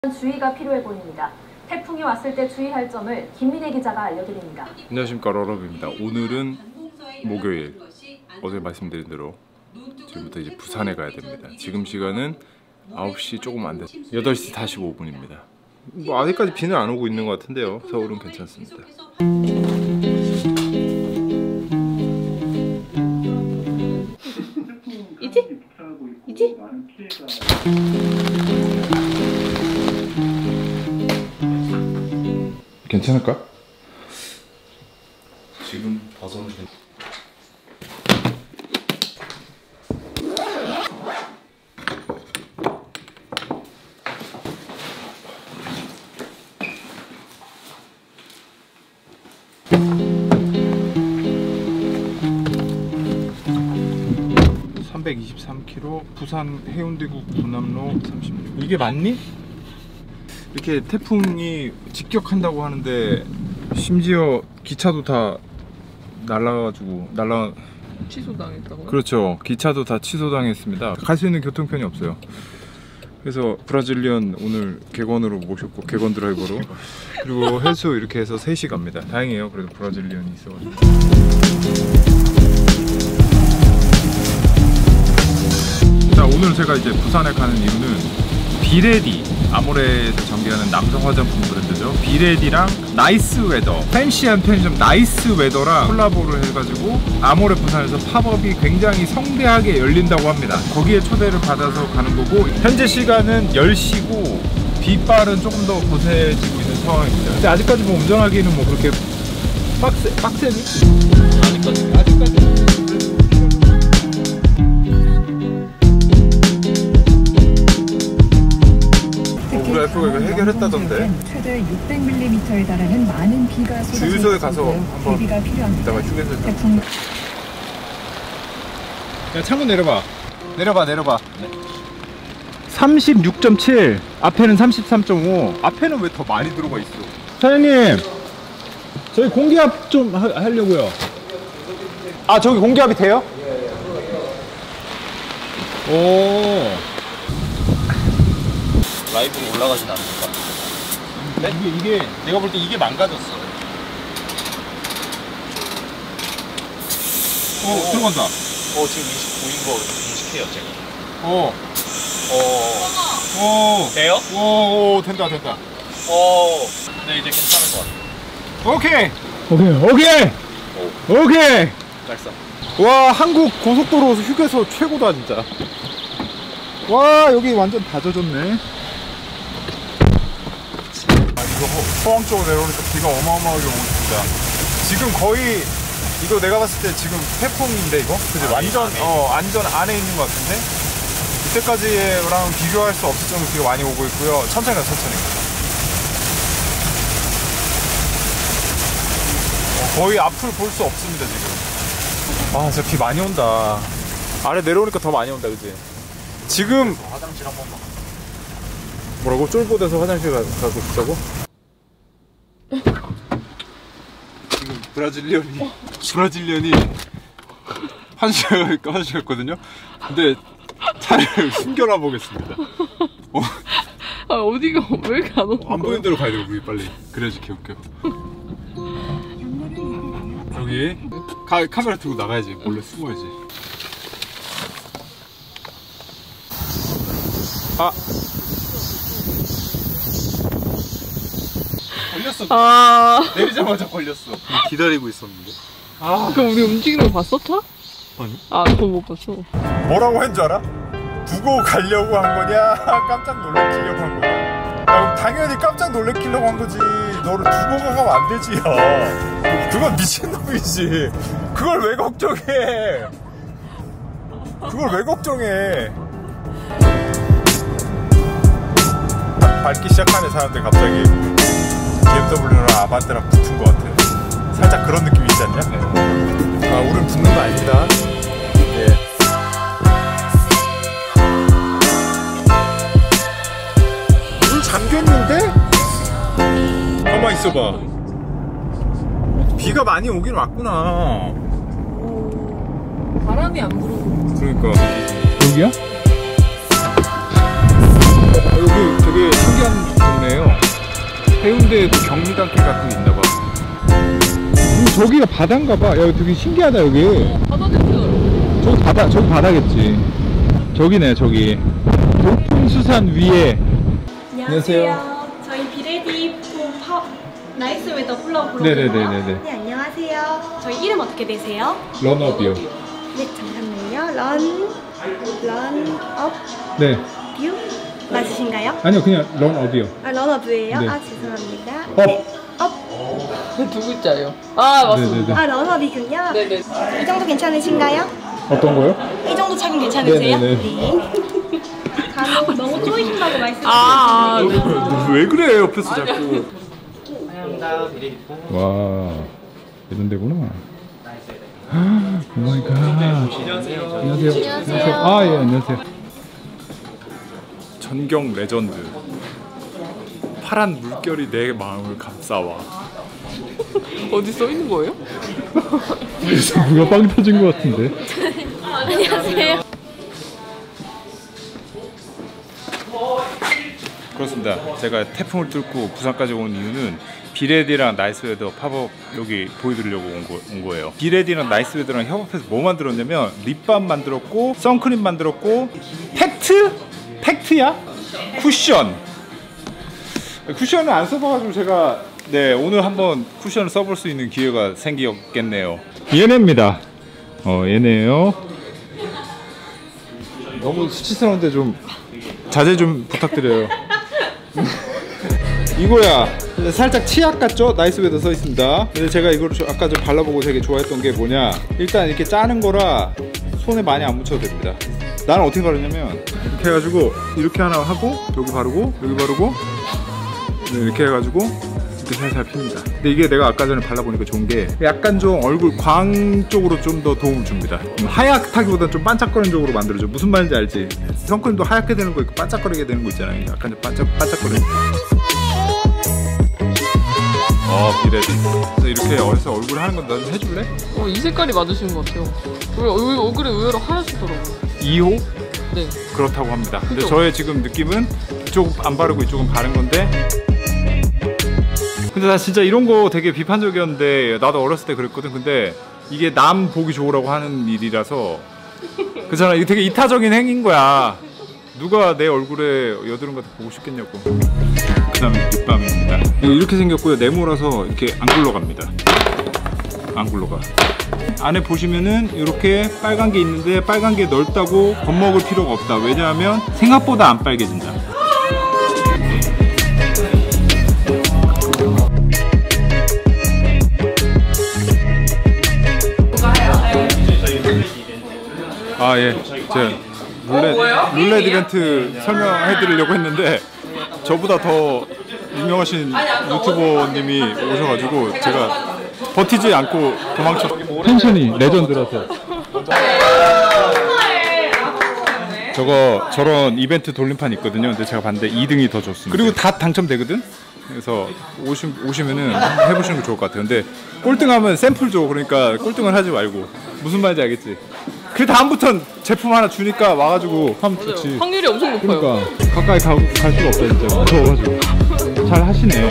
주의가 필요해 보입니다. 태풍이 왔을 때 주의할 점을 김민혜 기자가 알려드립니다. 안녕하십니까, 러럽입니다. 오늘은 목요일, 어제 말씀드린 대로 지금부터 이제 부산에 가야 됩니다. 지금 시간은 9시 조금 안 됐어요. 8시 45분입니다. 뭐 아직까지 비는 안 오고 있는 것 같은데요. 서울은 괜찮습니다. 이지? 괜찮을까? 지금 벗어는 323km 부산 해운대구 군남로 36. 이게 맞니? 이렇게 태풍이 직격한다고 하는데 심지어 기차도 다 날라가지고 취소당했다고요? 그렇죠. 기차도 다 취소당했습니다. 갈 수 있는 교통편이 없어요. 그래서 브라질리언 오늘 객원으로 모셨고, 객원 드라이버로, 그리고 헬스 이렇게 해서 3시 갑니다. 다행이에요. 그래도 브라질리언이 있어가지고. 자, 오늘 제가 이제 부산에 가는 이유는 비레디, 아모레에서 전개하는 남성 화장품 브랜드죠. 비레디랑 나이스 웨더, 팬시한 편의점 나이스 웨더랑 콜라보를 해가지고 아모레 부산에서 팝업이 굉장히 성대하게 열린다고 합니다. 거기에 초대를 받아서 가는 거고, 현재 시간은 10시고 빗발은 조금 더 거세지고 있는 상황입니다. 근데 아직까지 뭐 운전하기는 뭐 그렇게 빡세니? 아직까지. F가 이거 해결했다던데. 최대 600mm에 달하는 많은 비가 쏟아져 주유소에 가서 한번 대비가 필요합니다. 이따가 휴게소에 야, 창문 내려봐. 내려봐. 네. 36.7, 앞에는 33.5. 앞에는 왜 더 많이 들어가 있어? 사장님, 저희 공기압 좀 하려고요. 아, 저기 공기압이 돼요? 오. 라이브로 올라가진 않을 것 같아. 이게 내가 볼 때 이게 망가졌어. 들어간다. 지금 29인 거 인식해요, 제가. 돼요? 된다. 네, 이제 괜찮은 것 오케이. 같아요. 오케이. 짤싸. 와, 한국 고속도로 휴게소 최고다 진짜. 와, 여기 완전 다 젖었네. 이거 포항 쪽으로 내려오니까 비가 어마어마하게 오고 있습니다. 지금 거의 이거 내가 봤을 때 지금 태풍인데 이거? 그지? 완전 안전 안에 있는 것 같은데? 이때까지랑 비교할 수 없을 정도로 비가 많이 오고 있고요. 천천히 가. 거의 앞을 볼 수 없습니다 지금. 아, 진짜 비 많이 온다. 아래 내려오니까 더 많이 온다, 그지? 지금 화장실 한 번만. 뭐라고? 쫄보돼서 화장실 가고 싶다고? 지금 브라질리언이 화장실 갔거든요? 근데 차를 숨겨놔 보겠습니다. 어디가 왜 이렇게 안 오는 거야? 안 보이는 데로 가야 돼요, 우리 빨리. 그래야지 개웃겨. 여기 카메라 들고 나가야지. 몰래 숨어야지. 걸렸어. 내리자마자 걸렸어. 기다리고 있었는데. 그럼 우리 움직이는 거 봤어, 차? 아니. 그거 못 봤어. 뭐라고 한 줄 알아? 두고 가려고 한 거냐? 깜짝 놀래키려고 한 거냐? 야, 당연히 깜짝 놀래키려고 한 거지. 너를 두고 가면 안 되지, 야. 그건 미친놈이지. 그걸 왜 걱정해? 밟기 시작하네, 사람들 갑자기. BMW랑 아반떼랑 붙은 것 같아. 살짝 그런 느낌이 있지 않냐? 우린 붙는 거 아닙니다. 예. 물 잠겼는데? 가만 있어봐. 비가 많이 오긴 왔구나. 바람이 안 불어. 그러니까. 여기야? 여기 여기 되게 신기한 동네예요. 해운대에도 격리단길 같은 게 있나봐. 저기가 바다인가봐. 야, 되게 신기하다 여기. 바다 냄새. 저기 바다겠지. 저기네, 저기. 돌풍수산 위에. 안녕하세요. 저희 비레디 파 나이스 웨더 플러그로 네네네네네. 네, 안녕하세요. 저희 이름 어떻게 되세요? 런업이요. 네, 잠깐만요. 런업 네. 뷰 맞으신가요? 아니요, 그냥 런업이요. 아, 런업이에요? 네. 아, 죄송합니다. 업. 두 글자예요. 아, 맞습니다. 네네네. 아, 런업이군요. 네네. 이 정도 괜찮으신가요? 어떤 거요? 이 정도 착용 괜찮으세요? 네네네. 네. 간혹 너무 쪼이신다고 아, 말씀하셨는데. 왜 그래, 옆에서 자꾸. 와, 이런 데구나. 오마이갓. 안녕하세요. 안녕하세요. 아, 예, 안녕하세요. 전경 레전드. 파란 물결이 내 마음을 감싸와. 어디 써 있는 거예요? 그래서 누가 빵 터진 것 같은데. 안녕하세요. 그렇습니다. 제가 태풍을 뚫고 부산까지 온 이유는 비레디랑 나이스웨더 팝업 여기 보여드리려고 온 거예요. 비레디랑 나이스웨더랑 협업해서 뭐 만들었냐면 립밤 만들었고, 선크림 만들었고, 팩트야? 쿠션. 쿠션을 안 써봐가지고 제가 오늘 한번 쿠션을 써볼 수 있는 기회가 생기겠네요. 얘네입니다. 얘네요. 너무 수치스러운데 좀 자제 좀 부탁드려요. 이거야. 살짝 치약 같죠? 나이스웨더 써 있습니다. 근데 제가 이걸 아까 좀 발라보고 되게 좋아했던 게 뭐냐, 일단 이렇게 짜는 거라 손에 많이 안 묻혀도 됩니다. 나는 어떻게 바르냐면 이렇게 해가지고 이렇게 하나 하고 여기 바르고 여기 바르고 이렇게 해가지고 이렇게 살살 핍니다. 근데 이게 내가 아까 전에 발라보니까 좋은 게 약간 좀 얼굴 광 쪽으로 좀 더 도움을 줍니다. 하얗다기보다 좀 반짝거리는 쪽으로 만들어줘. 무슨 말인지 알지? 선크림도 하얗게 되는 거 있고 반짝거리게 되는 거 있잖아요. 약간 좀 반짝거리는. 비레디. 그래서 이렇게 어디서 얼굴 하는 건 너 좀 해줄래? 이 색깔이 맞으신 것 같아요. 얼굴이 의외로 하얗시더라고요. 2호? 네. 그렇다고 합니다. 근데 그죠? 저의 지금 느낌은 이쪽 안 바르고 이쪽은 바른 건데, 근데 나 진짜 이런 거 되게 비판적이었는데, 나도 어렸을 때 그랬거든. 근데 이게 남 보기 좋으라고 하는 일이라서 그렇잖아. 이게 되게 이타적인 행위인 거야. 누가 내 얼굴에 여드름 같은 거 보고 싶겠냐고. 그 다음에 립밤입니다. 이렇게 생겼고요. 네모라서 이렇게 안 굴러갑니다. 안 굴러가. 안에 보시면은 이렇게 빨간 게 있는데, 빨간 게 넓다고 겁먹을 필요가 없다. 왜냐하면 생각보다 안 빨개진다. 아, 예. 제가 룰렛 이벤트 설명해 드리려고 했는데 저보다 더 유명하신 유튜버님이 오셔가지고 제가 버티지 않고 도망쳤어요. 텐션이 레전드라서. 저런 이벤트 돌림판 있거든요. 근데 제가 봤는데 2등이 더 좋습니다. 그리고 다 당첨되거든? 그래서 오시면은 해보시는 거 좋을 것 같아요. 근데 꼴등하면 샘플 줘. 그러니까 꼴등을 하지 말고. 무슨 말인지 알겠지? 그 다음부턴 제품 하나 주니까 와가지고 하면 좋지. 확률이 엄청 높아요. 그러니까 가까이 갈 수가 없다 진짜. 무서워가지고. 잘 하시네.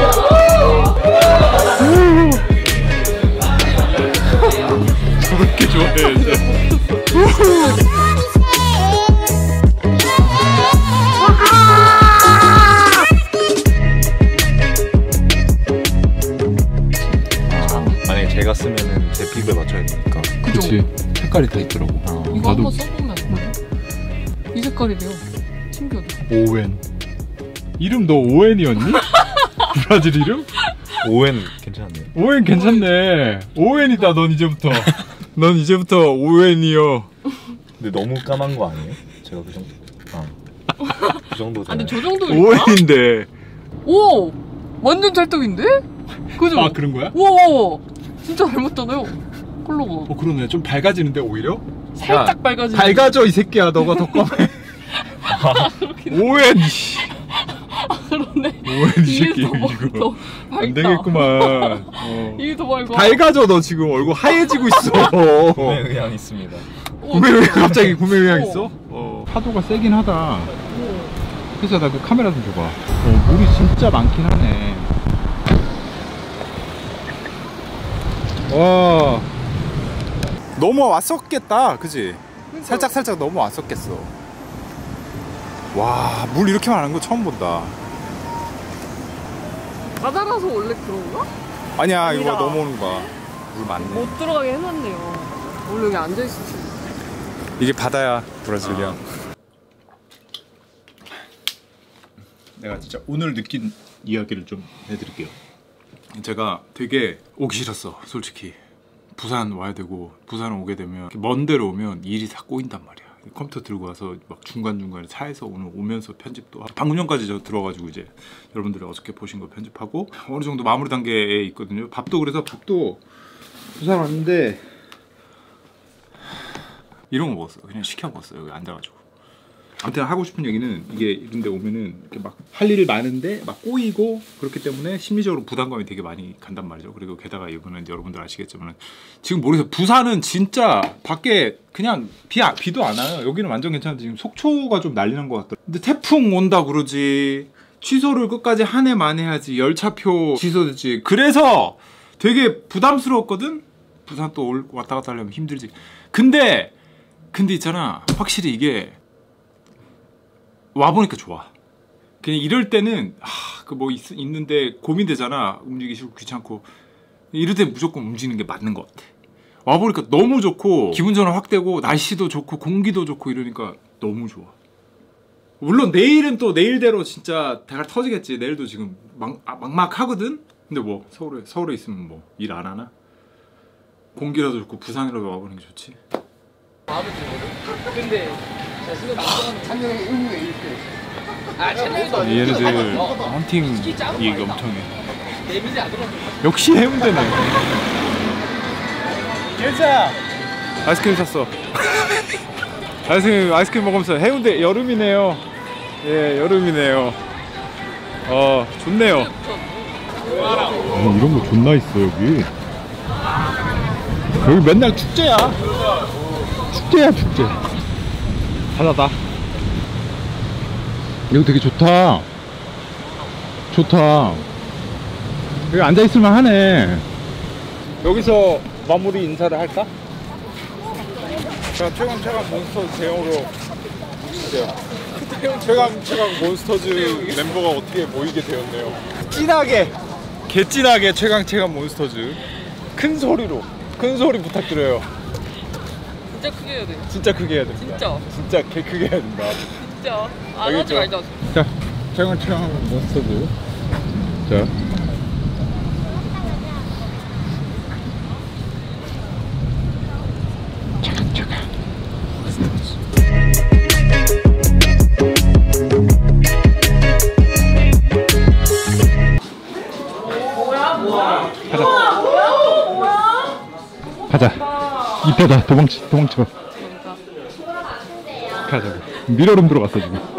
왜 이렇게 좋아해 이제. 만약에 제가 쓰면은 제 피부에 맞춰야 되니까. 그치. 색깔이 다 있더라고. 이거 한번 써보면 이 색깔이래요. 신기하다. 오웬. 이름 너 오웬이었니? 브라질 이름? 오웬 괜찮네요. 오웬 괜찮네. 오웬이다 넌 이제부터. 넌 이제부터 오웬이요. 근데 너무 까만 거 아니에요? 제가 그 정도. 그 정도. 아니 저 정도. 오웬인데. 오, 완전 찰떡인데? 그죠? 아 그런 거야? 와, 진짜 닮았잖아요. 컬러가. 그러네. 좀 밝아지는데 오히려? 살짝 밝아지. 밝아져 이 새끼야. 너가 더 검해. 오웬. 그러네. 오웬 이 새끼 이거. 안 되겠구만. 이게 더 밝아. 밝아져. 너 지금 얼굴 하얘지고 있어. 구매 의향 있습니다. 구매 의향 갑자기 구매 의향 있어? 파도가 세긴 하다. 그래서 나 그 카메라 좀 줘봐. 물이 진짜 많긴 하네. 와, 넘어왔었겠다, 그지? 살짝 넘어왔었겠어. 와, 물 이렇게 많은 거 처음 본다. 바다라서 원래 그런가? 아니야, 이거 아니다. 넘어오는 거야. 물 많네. 못 들어가게 해놨네요. 원래 여기 앉아있을 수 있어. 이게 바다야, 브라질리아. 내가 진짜 오늘 느낀 이야기를 좀 해드릴게요. 제가 되게 오기 싫었어, 솔직히. 부산 와야 되고, 부산 오게 되면 먼 데로 오면 일이 다 꼬인단 말이야. 컴퓨터 들고 와서 막 중간중간에 차에서 오늘 오면서 편집도 하고, 방금 전까지 저 들어가지고 이제 여러분들이 어저께 보신 거 편집하고 어느 정도 마무리 단계에 있거든요. 밥도 그래서 밥도 부산 왔는데 이런 거 먹었어. 그냥 시켜 먹었어요. 여기 앉아가지고. 아무튼 하고 싶은 얘기는 이게 이런 데 오면은 이렇게 막 할 일이 많은데 막 꼬이고 그렇기 때문에 심리적으로 부담감이 되게 많이 간단 말이죠. 그리고 게다가 이거는 여러분들 아시겠지만 지금 모르겠어요. 부산은 진짜 밖에 그냥 비도 안 와요. 여기는 완전 괜찮은데 지금 속초가 좀 난리 난 것 같더라고요. 근데 태풍 온다 그러지, 취소를 끝까지 한 해 만에 해야지, 열차표 취소됐지. 그래서 되게 부담스러웠거든. 부산 또 왔다 갔다 하려면 힘들지. 근데 있잖아, 확실히 이게 와보니까 좋아. 그냥 이럴 때는 그 뭐 있는데 고민되잖아. 움직이시고 귀찮고. 이럴 때 무조건 움직이는 게 맞는 것 같아. 와보니까 너무 좋고 기분 전환 확 되고 날씨도 좋고 공기도 좋고 이러니까 너무 좋아. 물론 내일은 또 내일대로 진짜 대가 터지겠지. 내일도 지금 막막하거든. 근데 뭐 서울에 있으면 뭐 일 안 하나? 공기라도 좋고 부산이라도 와보는 게 좋지. 마음에 들거든? 근데 자신은 작년에 의무에 있대. 얘네들 헌팅 얘기 엄청 해. 데미지 안 들어가면 역시 해운대네. 괜찮아. 아이스크림 샀어. 아이스크림 먹으면서 해운대 여름이네요. 예, 여름이네요. 좋네요. 이런 거 존나 있어 여기. 여기 맨날 축제야. 축제. 바다다. 이거 되게 좋다. 여기 앉아있을만 하네. 여기서 마무리 인사를 할까? 자, 최강 몬스터 대형으로 뭉치세요. 최강 몬스터즈 멤버가 어떻게 모이게 되었네요. 개찐하게 최강 몬스터즈. 큰 소리 부탁드려요. 진짜 크게 해야 돼. 진짜 크게 해야 됩니다. 진짜 개 크게 해야 된다. 진짜. 안 하지 말자. 자, 최강 몬스터즈. 자. 차가. 가자. 입혀다. 도망쳐. 가자. 미러룸 들어갔어 지금.